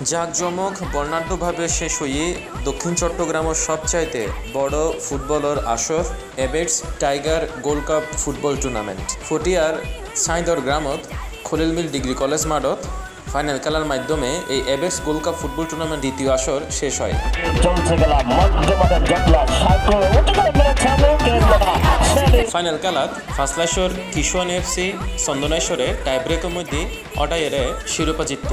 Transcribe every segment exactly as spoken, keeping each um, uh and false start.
জাঁকজমক বর্ণাঢ্যভাবে শেষ হয়ে দক্ষিণ চট্টগ্রামের সবচাইতে বড় ফুটবলের আসর Ebex tiger gold cup football tournament ফটিয়ার সাইদর গ্রামত খলিল মিল ডিগ্রি কলেজ মাঠত ফাইনাল খেলার মাধ্যমে এই Ebex gold cup football tournament দ্বিতীয় আসর শেষ হয়। ফাইনাল খেলাত ফাসলাশ্বর কিশোয়ান এফসি চন্দনেশ্বরে টাইব্রেকের মধ্যে অটাইরে শিরোপা জিততে।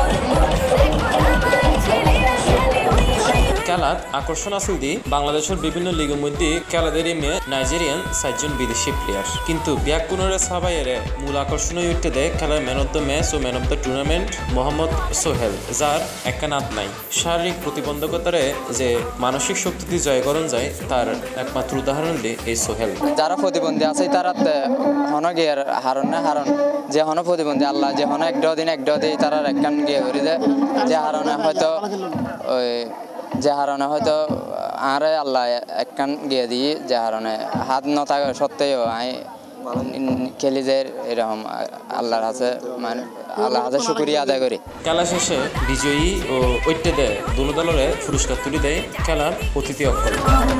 খেলাত আকর্ষণ আসল দি বাংলাদেশের বিভিন্ন লিগের মধ্যে খেলাদের মেয়ে নাইজেরিয়ান সাতজন বিদেশি প্লেয়ার, কিন্তু ব্যাকুনরে সাবাইয়েরে মূল আকর্ষণ উঠতে দেয় খেলার ম্যান অব দ্য ম্যাচ ও man of the tournament Mohammad Sohel, যার একখানাত নাই। শারীরিক প্রতিবন্ধকতারে যে মানসিক শক্তিতে জয়করণ যায় তার একমাত্র উদাহরণ দিয়ে এই সোহেল। যারা প্রতিবন্ধী আছে তারা হন গিয়ার হারণ না হারণ যে হন প্রতিবন্ধী আল্লাহ যে হন এক দিন এক দিই তারা একখান গিয়ে করে দেয় যে হারণে হয়তো ওই যে হারণে হয়তো আরে আল্লাহ একখান গিয়ে দিই যে হারণে হাত ন থাকা সত্ত্বেও আমি খেলি যে এরকম আল্লাহর হাতে মানে আল্লাহর হাতে শুকরিয়া আদায় করি। খেলা শেষে বিজয়ী ও ঐক্য দেয় দুনো দলের পুরস্কার তুলে দেয় খেলার অতিথি অক্ষর।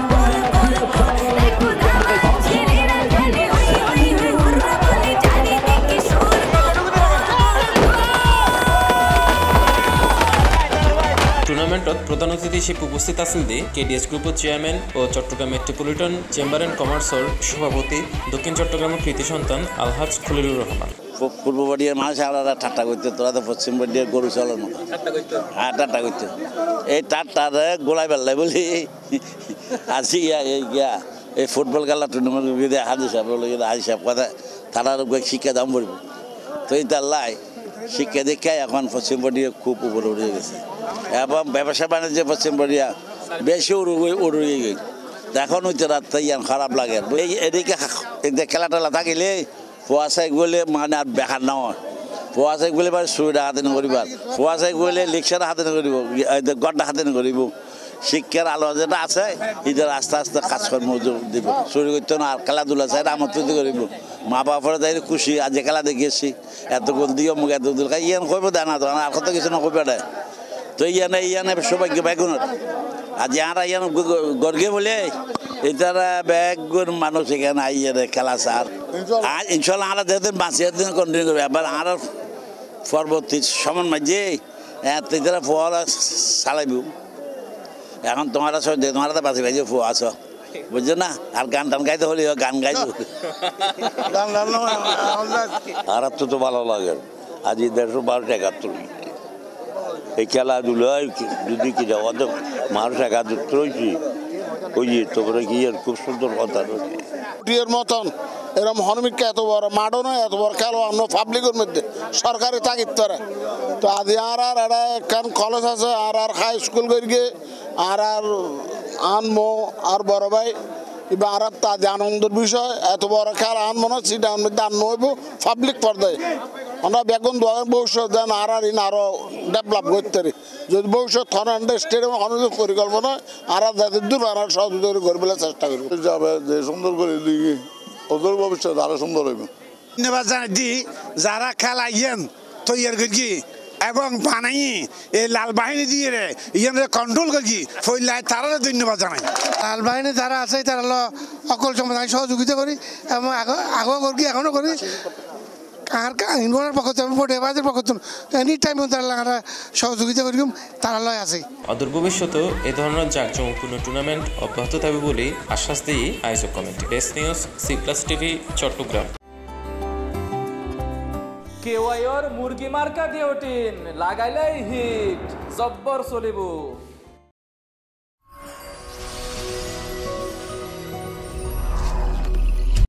টুর্নামেন্টত প্রধান অতিথি হিসেবে উপস্থিত আছেন দি কেডিএস গ্রুপের চেয়ারম্যান ও চট্টগ্রাম মেট্রোপলিটন চেম্বার অ্যান্ড কমার্সের সভাপতি দক্ষিণ চট্টগ্রামের কৃতি সন্তান আলহাজ খলিলুর রহমান। পূর্ব বাড়ির মানুষ আলাদা ঠাট্টা করতে, তোরা তো পশ্চিম বাড়ির গরু চলার মতো হ্যাঁ ঠাট্টা করতে। এই টাট্টারে গোলাই বেল্লাই বলি আসি গিয়া এই গিয়া এই ফুটবল খেলা টুর্নামেন্ট হাজি সাহেব হাজি সাহেব কথা তারার শিক্ষা দাম পড়ব তো এই তার লাই শিক্ষা দীক্ষায় এখন পশ্চিম বাড়িয়ে খুব উপরে উঠে গেছে এবং ব্যবসা বাণিজ্য পশ্চিম বাড়িয়া বেশি উড়িয়ে গেছে। এখন হইতে রাত ইয়ান খারাপ লাগে এই এদিকে খেলা টেলা থাকিলে পোয়া চাই গেলে মানে আর বেকার নয়, পোয়া চাই গেলে মানে সুবিধা হাতে নকরিবার, পোয়া চাই গেলে রিক্সার হাতে নকরিব, গড্ডা হাতে নকরিব। শিক্ষার আলো যেটা আছে এদের আস্তে আস্তে কাজকর্ম দিব শুরু করতে না আর খেলাধুলা চাই আমন্ত্রিত করিব। মা বাপরা তাই খুশি আজ খেলা দেখিয়েছি এত গোল দিও মুখ এত দূর ইয়ান কইব দেয় না তো আর কত কিছু নকইবে দেয় তো ইয়ানে ইয়ানে সৌভাগ্য বেগুন আজ ইয়ারা ইয়ান গর্গে বলে এটারা বেগুন মানুষ এখানে আইয়ে খেলা চার আর ইনশাল্লাহ আমরা যেদিন বাঁচিয়ে দিন কন্টিনিউ করবে এবার আর পরবর্তী সমান মাঝে এরা ফোয়ারা চালাইব। এখন তোমার তোমার তো বাঁচি ভাই ফো আছো বুঝছো না আর গান টান গাইতে হলে গান গাইব আর তো তো ভালো লাগে আজ দেড়শো বারোটা একাত্তর এই খেলাধুলায় যদি কি যাওয়া তো মানুষ একাত্তর হয়েছি ওই যে তোমরা কি খুব সুন্দর কথা এর মতন এরকম হনমিককে এত বড় মাঠও নয় এত বড় খেলো অন্য পাবলিকের মধ্যে সরকারি তাগিদ করে তো আদি আর আর এটা একখান কলেজ আছে আর আর হাই স্কুল করিয়ে আর আর আনমো আর বড় ভাই এবার আর আর তাদের আনন্দের বিষয় এত বড় খেলা আনমো না সেটার মধ্যে আন্ন হইব পাবলিক পর্দায় আমরা বেগুন দোয়ার ভবিষ্যৎ দেন আর আর ইন আরও ডেভেলপ করতে পারি যদি ভবিষ্যৎ থনান্ডে স্টেডিয়াম অনুযায়ী পরিকল্পনা আর আর যাদের দূর আর সহযোগিতা করবে চেষ্টা করবো যাবে যে সুন্দর করে দিকে ওদের ভবিষ্যৎ আরো সুন্দর হইব। ধন্যবাদ জানাই দি যারা খেলা ইয়েন তৈরি করি এবং বানাই এই লাল বাহিনী দিয়ে রে ইয়েন কন্ট্রোল করি ফইলাই তারা ধন্যবাদ জানাই। লাল বাহিনী যারা আছে তারা অকল সমাধান সহযোগিতা করি এবং আগেও করি এখনো করি আর ইনভোনের পক্ষ থেকে ফোটেবাজের পক্ষ থেকে এনি টাইম তারা সহযোগিতা করি তারা লয় আছে। অদূর ভবিষ্যতেও এ ধরনের জাঁকজমকপূর্ণ টুর্নামেন্ট অব্যাহত থাকবে বলেই আশ্বাস দিয়ে আয়োজক committee. Desk news, C plus TV, Chattogram. কেওয়াইর মুরগি মার্কা ডিওটিন লাগাইলেই হিট জব্বর চলিব।